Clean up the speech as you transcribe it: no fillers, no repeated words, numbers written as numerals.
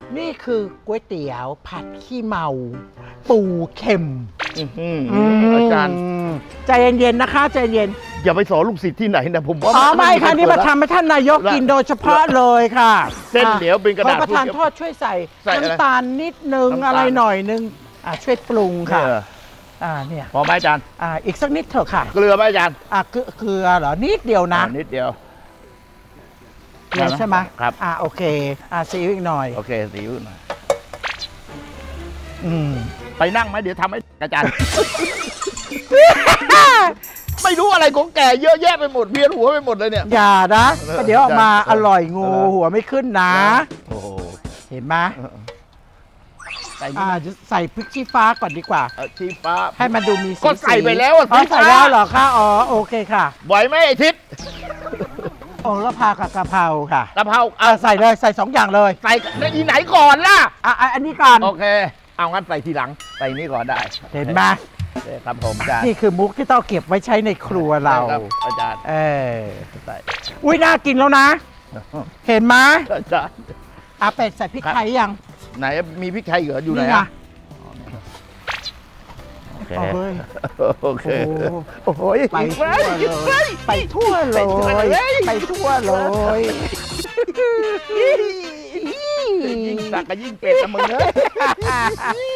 นี่คือก๋วยเตี๋ยวผัดขี้เมาปูเค็มอาจารย์ใจเย็นๆนะคะใจเย็นอย่าไปสอนลูกศิษย์ที่ไหนนะผมว่าไม่ค่ะนี่มาทำให้ท่านนายกกินโดยเฉพาะเลยค่ะเส้นเหนียวเป็นกระดาษประธานโทษช่วยใส่น้ำตาลนิดนึงอะไรหน่อยนึงช่วยปรุงค่ะเนี่ยพอไหมอาจารย์อีกสักนิดเถอะค่ะเกลือไหมอาจารย์เกลือเหรอนิดเดียวนะนิดเดียวเกลือใช่ไหมครับโอเคซีอิ๊วอีกหน่อยโอเคซีอิ๊วหน่อยไปนั่งไหมเดี๋ยวทำให้อาจารย์ไม่รู้อะไรของแกเยอะแยะไปหมดเวียนหัวไปหมดเลยเนี่ยอย่านะเดี๋ยวออกมาอร่อยงูหัวไม่ขึ้นนะโอ้โหเห็นไหมใส่พริกชี้ฟ้าก่อนดีกว่าชี้ฟ้าให้มันดูมีสีก็ใส่ไปแล้วใส่แล้วเหรอคะโอเคค่ะไหวไหมไอทิศแล้วพากับกะเพราค่ะกะเพราใส่เลยใส่2อย่างเลยใส่ในอีไหนก่อนล่ะอันนี้ก่อนโอเคเอางั้นใส่ทีหลังใส่นี้ก่อนได้เห็นไหมครับผมอาจารย์นี่คือมุกที่ต้องเก็บไว้ใช้ในครัวเราอาจารย์ใส่อุ้ยน่ากินแล้วนะเห็นไหมอาจารย์เป็ดใส่พริกไทยยังไหนมีพริกไทยเหรออยู่ไหนโอเคโอเคโอ้โหไปทั่วเลยไปทั่วเลยไปทั่วเลยยิ่งสักก็ยิ่งเป็ดนะมึงเอ้ย